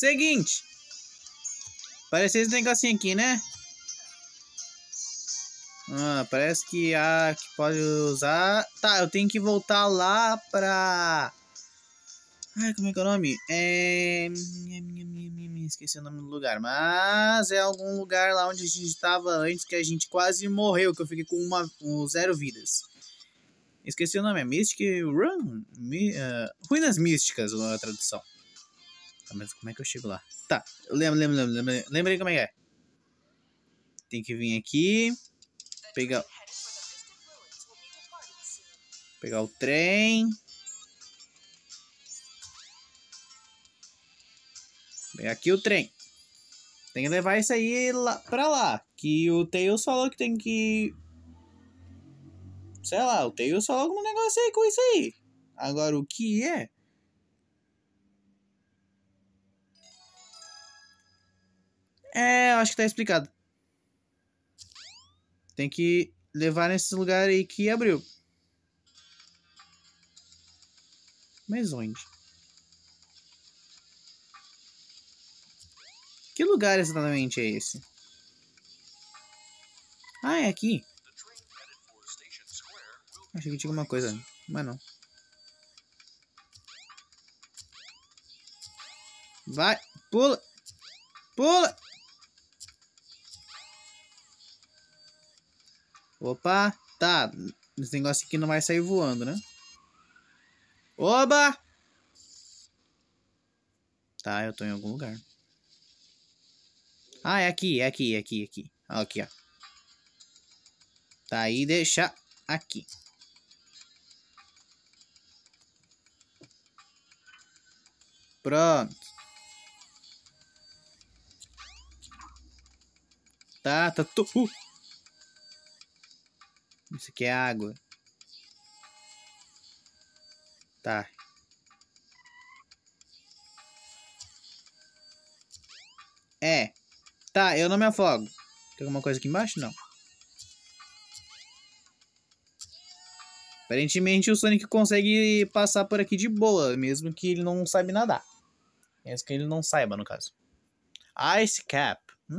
Seguinte. Parece esse negocinho aqui, né? Parece que que pode usar. Tá, eu tenho que voltar lá pra... Ai, como é que é o nome? Esqueci o nome do lugar. Mas é algum lugar lá onde a gente estava antes, que a gente quase morreu, que eu fiquei com 0 vidas. Esqueci o nome, é Mystic Run? Ruínas Místicas, a tradução. Tá, mas como é que eu chego lá? Tá, lembrei como é que é. Tem que vir aqui. Pegar o trem. Pegar aqui o trem. Tem que levar isso aí pra lá. Que o Tails falou que tem que... Sei lá, o Tails falou algum negócio aí com isso aí. Agora, o que é? Eu acho que tá explicado. Tem que levar nesse lugar aí que abriu. Mas onde? Que lugar exatamente é esse? Ah, é aqui. Achei que tinha alguma coisa, mas não. Vai, pula, pula. Opa, tá. Esse negócio aqui não vai sair voando, né? Oba! Tá, eu tô em algum lugar. Ah, é aqui, é aqui, é aqui, é aqui. Aqui, ó. Tá aí, deixa aqui. Pronto. Tá. Isso aqui é água. Tá. Tá, eu não me afogo. Tem alguma coisa aqui embaixo? Não. Aparentemente o Sonic consegue passar por aqui de boa, mesmo que ele não saiba nadar. Mesmo que ele não saiba, no caso. Ice Cap.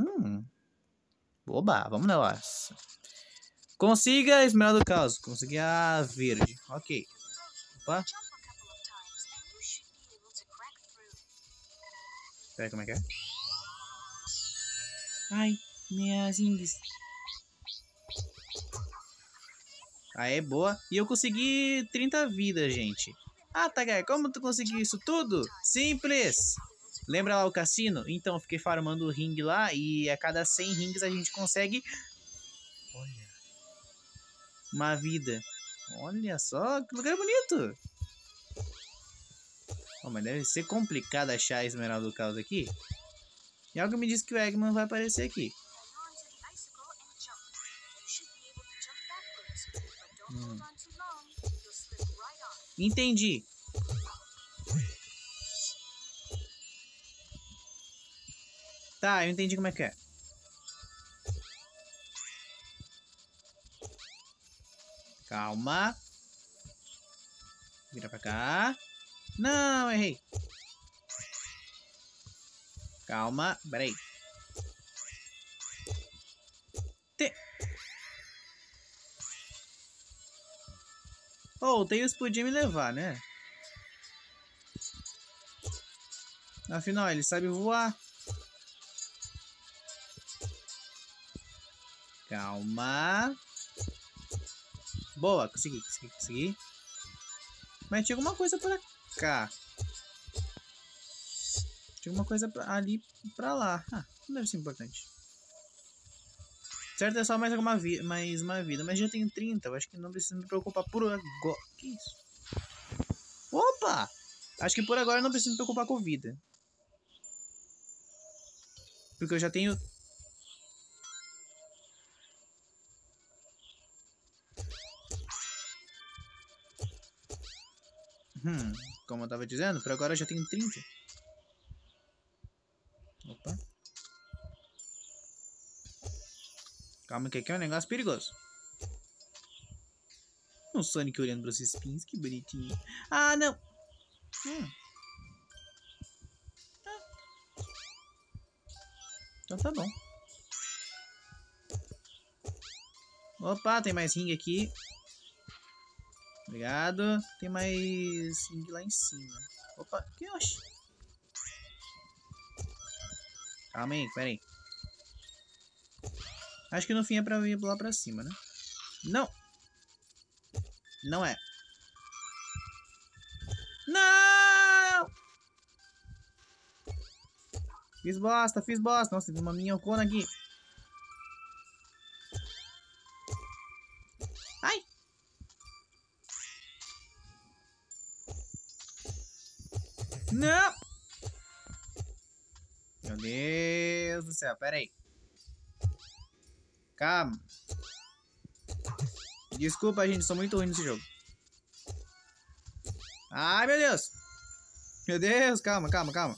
Oba, vamos lá. Consiga a Esmeralda do Caos. Consegui a verde. Ok. Opa. Pera, como é que é? Ai, minhas índices. Aê, boa. E eu consegui 30 vidas, gente. Ah, Tagar, como tu conseguiu isso tudo? Simples. Lembra lá o cassino? Então, eu fiquei farmando o ringue lá e a cada 100 rings a gente consegue... Olha. Uma vida. Olha só, que lugar bonito. Oh, mas deve ser complicado achar a Esmeralda do Caos aqui. E algo me diz que o Eggman vai aparecer aqui. Entendi. Tá, eu entendi como é que é. Calma. Vira pra cá. Não, errei. Calma, peraí. Oh, o Tails podia me levar, né? Afinal, ele sabe voar. Calma. Boa, consegui. Mas tinha alguma coisa pra cá. Tinha alguma coisa ali pra lá. Ah, não deve ser importante. Certo, é só mais mais uma vida. Mas já tenho 30. Eu acho que não preciso me preocupar por agora. Que isso? Opa! Acho que por agora eu não preciso me preocupar com vida. Porque eu já tenho... Como eu tava dizendo, por agora eu já tenho 30. Opa. Calma que aqui é um negócio perigoso. O Sonic olhando para os espinhos, que bonitinho. Ah, não. Então tá bom. Opa, tem mais ringue aqui. Obrigado. Tem mais ringue lá em cima. Opa, que oxe. Calma aí, pera aí. Acho que no fim é pra ir lá pra cima, né? Não! Não é. Não! Fiz bosta, fiz bosta. Nossa, tem uma minhocona aqui. Ai! Não! Meu Deus do céu, pera aí. Calma. Desculpa, gente, sou muito ruim nesse jogo. Ai, meu Deus. Meu Deus, calma, calma, calma.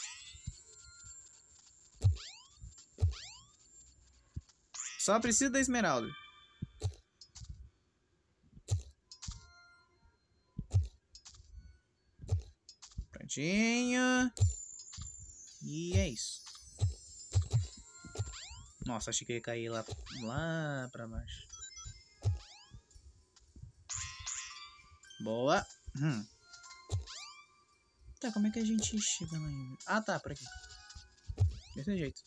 Só preciso da esmeralda. Prontinho. E é isso. Nossa, achei que ia cair lá pra baixo. Boa. Tá, como é que a gente chega lá ainda? Ah, tá, por aqui. Desse jeito.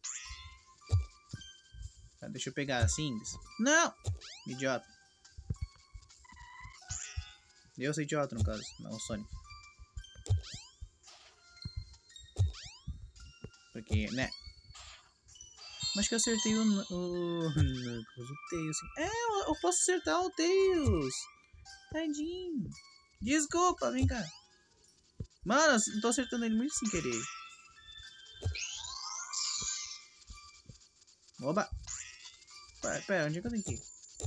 Tá, deixa eu pegar assim. Não! Idiota. Eu sou idiota, no caso. Não, o Sonic. Porque, né? Mas que eu acertei o Tails. É, eu posso acertar o Tails. Tadinho. Desculpa, vem cá. Mano, eu tô acertando ele muito sem querer. Oba. Pera, onde é que eu tenho que ir?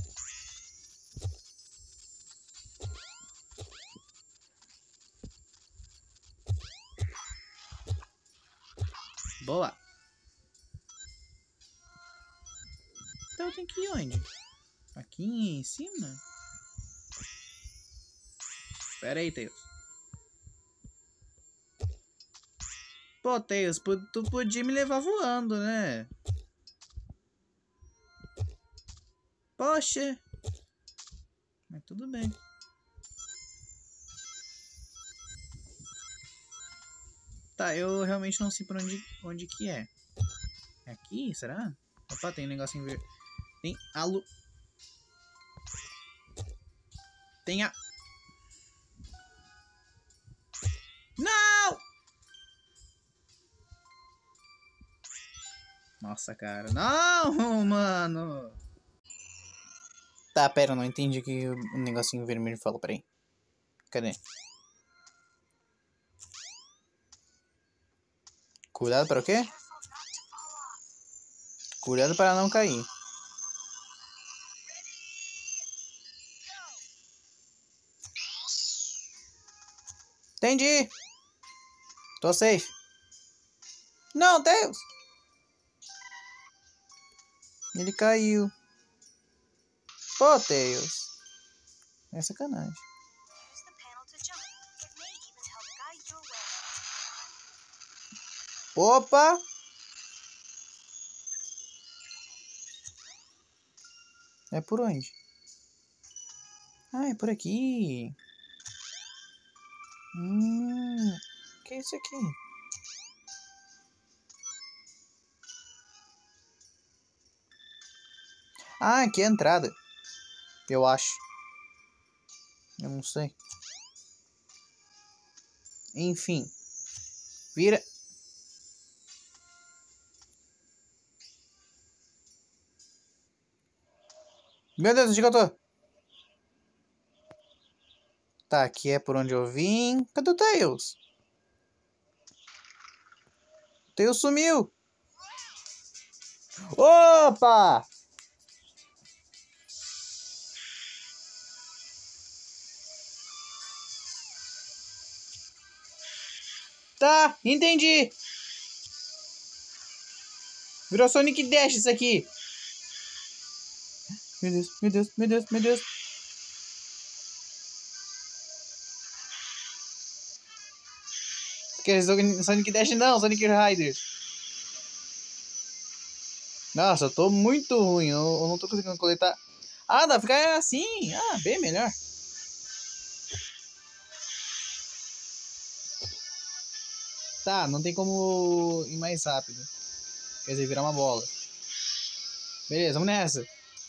Boa. Então eu tenho que ir onde? Aqui em cima? Pera aí, Tails. Pô, Tails, tu podia me levar voando, né? Poxa. Mas tudo bem. Tá, eu realmente não sei por onde que é. É aqui? Será? Opa, tem um negocinho verde. Tem a lu... Tem a... Não! Nossa, cara. Não, mano. Tá, pera, eu não entendi o que o negocinho vermelho falou. Peraí. Cadê? Cuidado para o quê? Cuidado para não cair. Entendi. Tô safe. Não, Deus. Ele caiu. Pô, Tails. É sacanagem. Opa! É por onde? Ah, é por aqui. Que é isso aqui? Ah, aqui é a entrada. Eu acho. Eu não sei. Enfim. Vira. Meu Deus, onde que eu tô? Tá, aqui é por onde eu vim. Cadê o Tails? O Tails sumiu. Opa! Tá, entendi. Virou Sonic Dash isso aqui. Meu Deus, meu Deus, meu Deus, meu Deus. Sonic Dash não, Sonic Riders. Nossa, eu tô muito ruim. Eu não tô conseguindo coletar. Ah, dá pra ficar assim. Ah, bem melhor. Tá, não tem como ir mais rápido. Quer dizer, virar uma bola. Beleza, vamos nessa.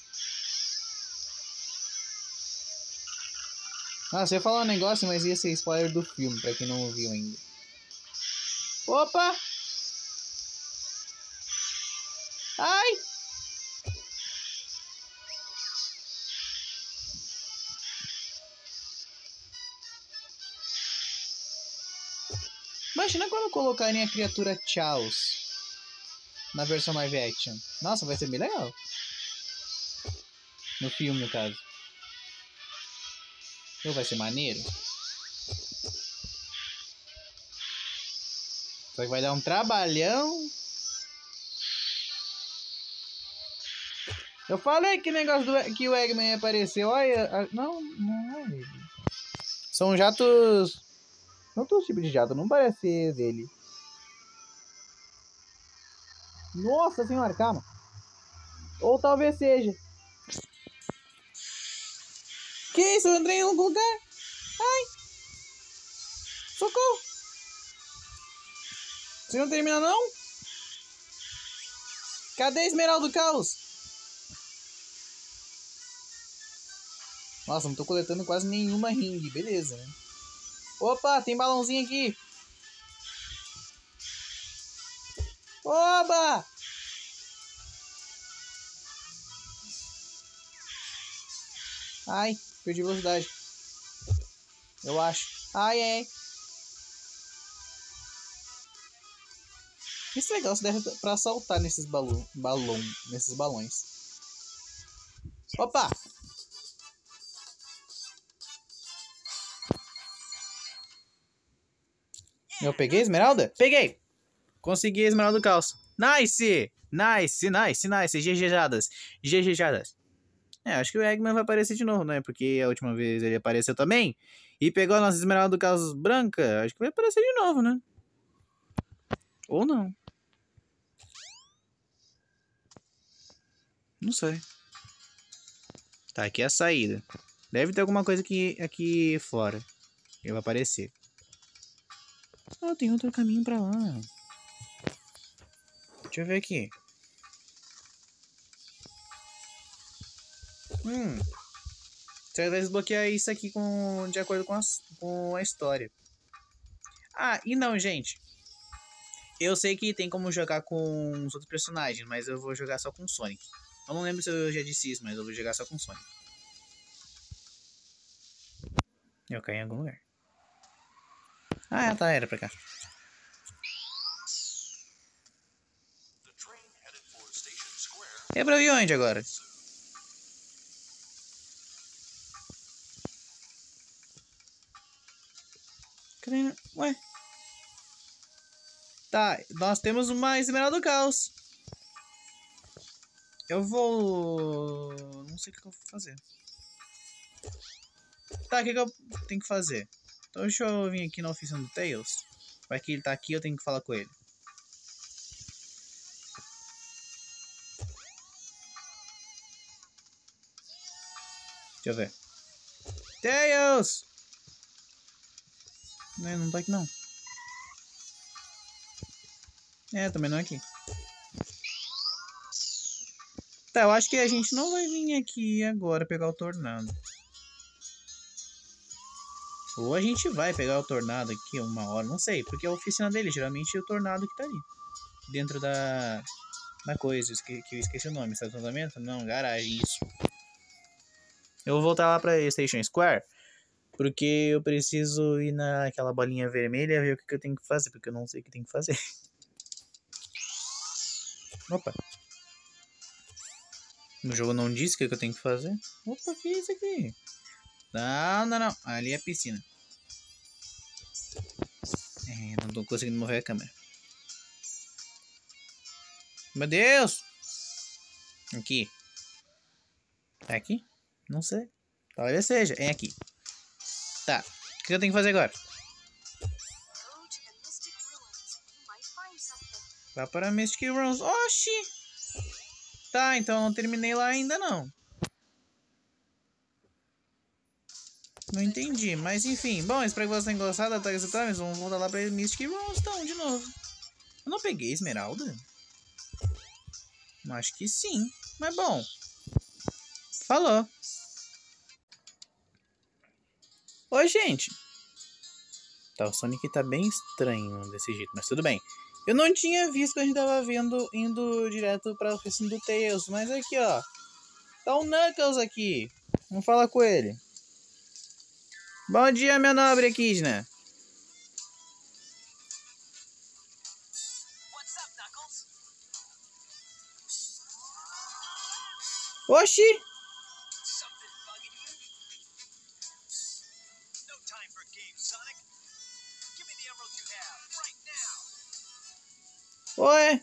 Nossa, eu ia falar um negócio, mas ia ser spoiler do filme, pra quem não viu ainda. Opa! Ai! Imagina quando colocarem a criatura Chaos na versão live action. Nossa, vai ser bem legal. No filme, no caso. Ou vai ser maneiro. Só que vai dar um trabalhão. Eu falei que negócio que o Eggman apareceu. Olha, não é ele. São jatos. Outro tipo de jato, não parece ser dele. Nossa senhora, calma. Ou talvez seja. Que isso? Eu entrei em algum lugar. Ai! Socorro! Você não termina não? Cadê a Esmeralda do Caos? Nossa, não tô coletando quase nenhuma ring. Beleza, né? Opa, tem balãozinho aqui. Oba! Ai, perdi velocidade. Eu acho. Ai, ai. Isso é legal, você deve pra saltar nesses nesses balões. Opa! Eu peguei a esmeralda? Peguei! Consegui a esmeralda do caos. Nice! Nice, nice, nice. GGjadas. GGjadas. Acho que o Eggman vai aparecer de novo, né? Porque a última vez ele apareceu também. E pegou a nossa esmeralda do caos branca. Acho que vai aparecer de novo, né? Ou não. Não sei. Tá, aqui é a saída. Deve ter alguma coisa aqui fora. Ele vai aparecer. Ah, tem outro caminho pra lá. Deixa eu ver aqui. Você vai desbloquear isso aqui de acordo com a história. Ah, e não, gente. Eu sei que tem como jogar com os outros personagens, mas eu vou jogar só com o Sonic. Eu não lembro se eu já disse isso, mas eu vou jogar só com o Sonic. Eu caí em algum lugar. Ah, tá, era pra cá. É pra vir onde agora? Cadê? Ué? Tá, nós temos uma Esmeralda do Caos. Eu vou... Não sei o que eu vou fazer. Tá, o que eu tenho que fazer? Então deixa eu vir aqui na oficina do Tails. Vai que ele tá aqui, eu tenho que falar com ele. Deixa eu ver. Tails! Não tá aqui não. Também não é aqui. Tá, eu acho que a gente não vai vir aqui agora pegar o tornado. Ou a gente vai pegar o tornado aqui uma hora, não sei. Porque é a oficina dele, geralmente é o tornado que tá ali. Dentro da coisa, que eu esqueci o nome. Estacionamento? Não, garagem, isso. Eu vou voltar lá pra Station Square. Porque eu preciso ir naquela bolinha vermelha e ver o que eu tenho que fazer. Porque eu não sei o que tem que fazer. Opa. O jogo não disse o que eu tenho que fazer. Opa, que é isso aqui? Não. Ali é a piscina. Não tô conseguindo mover a câmera. Meu Deus! Aqui. É aqui? Não sei. Talvez seja. É aqui. Tá. O que eu tenho que fazer agora? Vá para Mystic Ruins. Oxi! Tá, então eu não terminei lá ainda não. Não entendi, mas enfim. Bom, espero que vocês tenham gostado da Ataque Times. Vamos voltar lá pra Mystic Runestone de novo. Eu não peguei Esmeralda? Acho que sim. Mas bom. Falou. Oi, gente. Tá, o Sonic tá bem estranho desse jeito, mas tudo bem. Eu não tinha visto que a gente tava indo direto pra oficina do Tails, mas aqui, ó. Tá o Knuckles aqui. Vamos falar com ele. Bom dia, meu nobre Echidna. Oxi! Oi!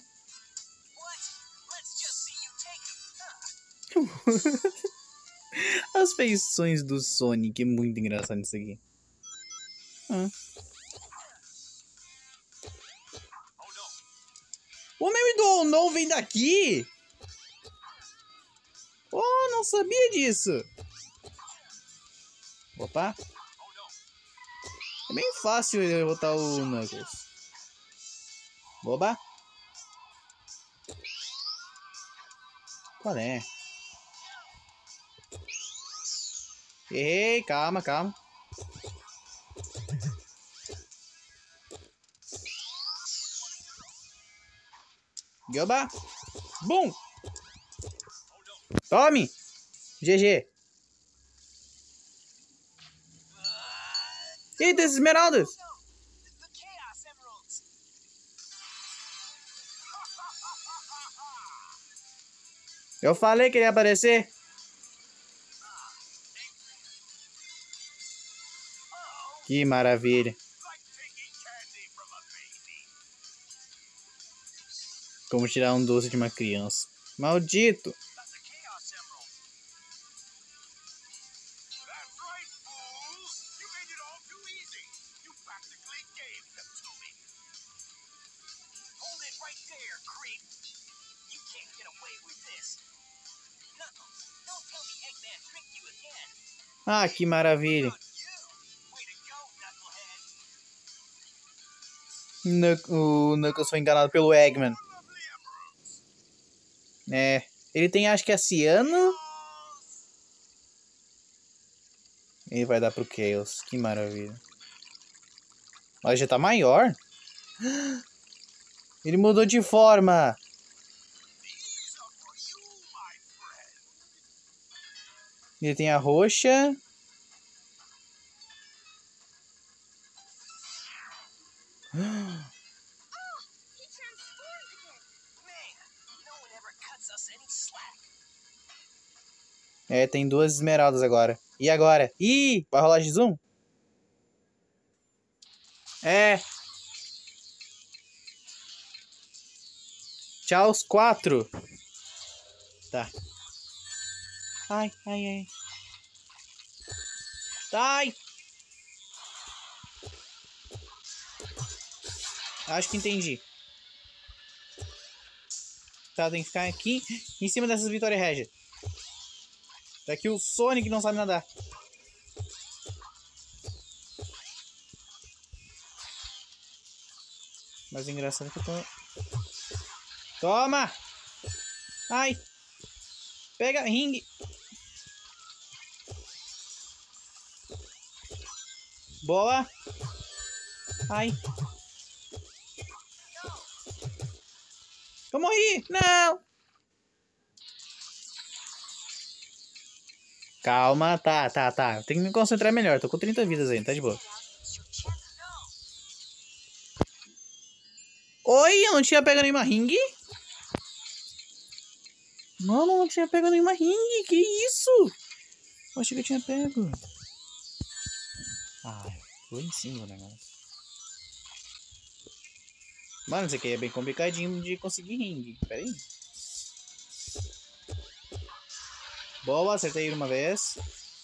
As feições do Sonic, é muito engraçado isso aqui. O meme do Oh No vem daqui? Oh, não sabia disso. Opa. É bem fácil derrotar o Knuckles. Boba. Qual é? Ei, calma, calma. Yoba. Bum. Tome. GG. Eita, esses esmeraldas. Eu falei que ele ia aparecer. Que maravilha. Como tirar um doce de uma criança. Maldito. Ah, que maravilha. O Knuckles foi enganado pelo Eggman. É. Ele tem, acho que é ciano. Ele vai dar pro Chaos. Que maravilha. Mas já tá maior. Ele mudou de forma. Ele tem a roxa. É, tem duas esmeraldas agora. E agora? Ih, vai rolar de zoom? É. Tchau, os 4. Tá. Ai, ai, ai. Ai. Acho que entendi. Tá, tem que ficar aqui em cima dessas Vitória Regia. Daqui o Sonic não sabe nadar. Mas o engraçado é que eu tô... Toma! Ai! Pega, ringue! Boa! Ai! Eu morri! Não! Calma, tá. Tem que me concentrar melhor. Tô com 30 vidas aí, tá de boa. Oi, eu não tinha pego nenhuma ringue? Mano, não tinha pego nenhuma ringue. Que isso? Eu achei que eu tinha pego. Ai, foi em cima o negócio. Mano, isso aqui é bem complicadinho de conseguir ringue. Pera aí. Boa, acertei ele uma vez.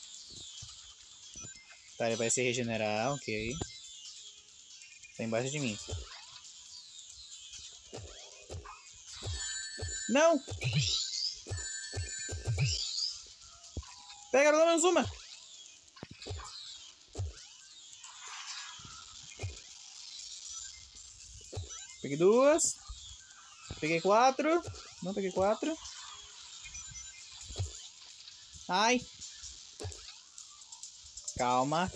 Tá, ele vai se regenerar, ok. Tá embaixo de mim. Não! Pega pelo menos uma. Peguei 2. Peguei 4. Não peguei 4. Ai. Calma.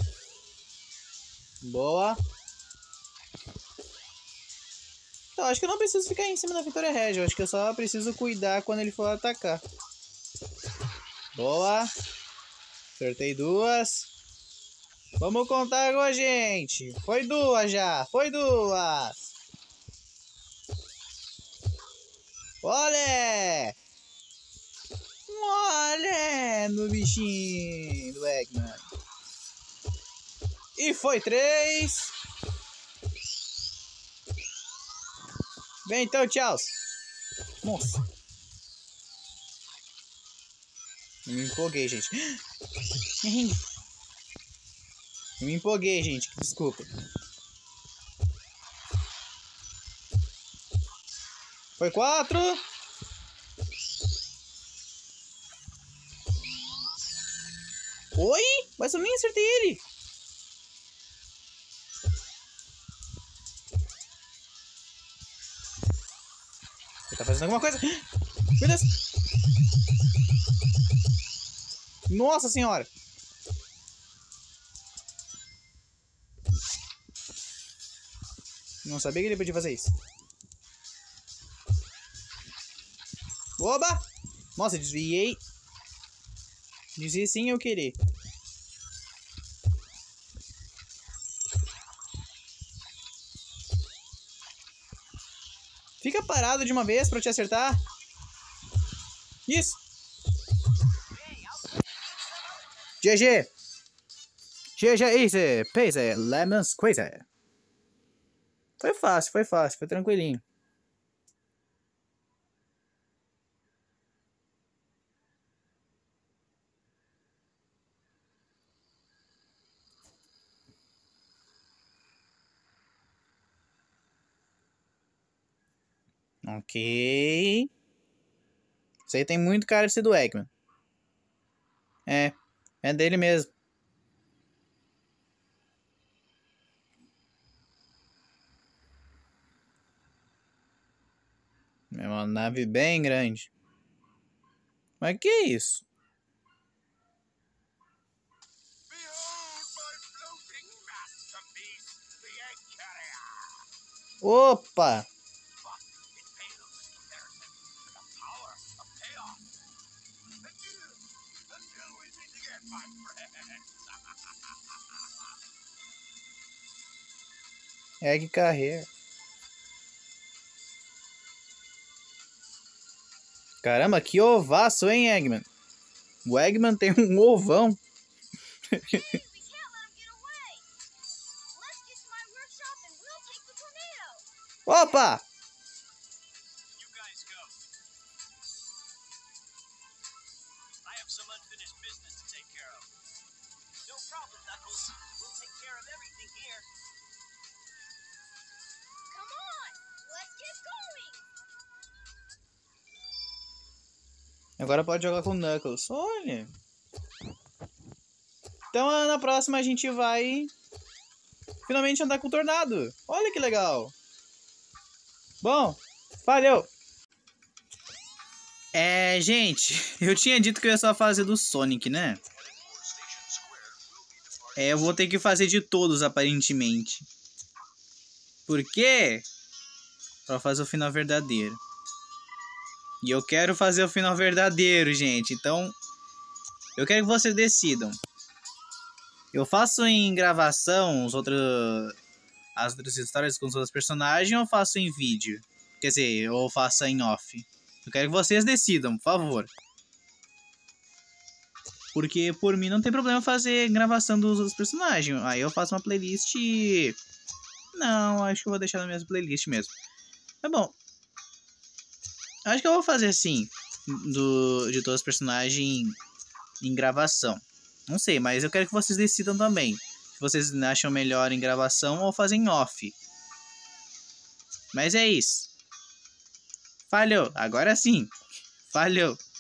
Boa. Então, acho que eu não preciso ficar em cima da Vitória Regia. Eu acho que eu só preciso cuidar quando ele for atacar. Boa. Acertei 2. Vamos contar agora, gente. Foi 2 já. Foi 2. Olha! Olha no bichinho do Eggman. E foi 3. Vem então, tchau. Nossa. Eu me empolguei, gente. Eu me empolguei, gente. Desculpa. Foi 4. Oi? Mas eu nem acertei ele. Ele tá fazendo alguma coisa. Meu Deus. Nossa senhora. Não sabia que ele podia fazer isso. Oba! Nossa, desviei. Desviei sem eu querer. Fica parado de uma vez pra eu te acertar. Isso. GG. GG easy. Peasy. Lemon squeezy. Foi fácil, foi tranquilinho. Ok. Isso aí tem muito cara de ser do Eggman. É dele mesmo. É uma nave bem grande. Mas que é isso? Opa! Egg Carrier. Caramba, que ovaço, hein, Eggman? O Eggman tem um ovão. Opa! Agora pode jogar com o Knuckles. Olha. Então na próxima a gente vai finalmente andar com o Tornado. Olha que legal. Bom, valeu. Gente, eu tinha dito que eu ia só fazer do Sonic, né? Eu vou ter que fazer de todos, aparentemente. Por quê? Pra fazer o final verdadeiro. E eu quero fazer o final verdadeiro, gente. Então, eu quero que vocês decidam. Eu faço em gravação as outras histórias com os outros personagens ou eu faço em vídeo? Quer dizer, ou faço em off? Eu quero que vocês decidam, por favor. Porque por mim não tem problema fazer gravação dos outros personagens. Aí eu faço uma playlist e... Não, acho que eu vou deixar na mesma playlist mesmo. Tá bom. Acho que eu vou fazer assim, de todos os personagens em gravação. Não sei, mas eu quero que vocês decidam também. Se vocês acham melhor em gravação ou fazem em off. Mas é isso. Falhou. Agora sim. Falhou.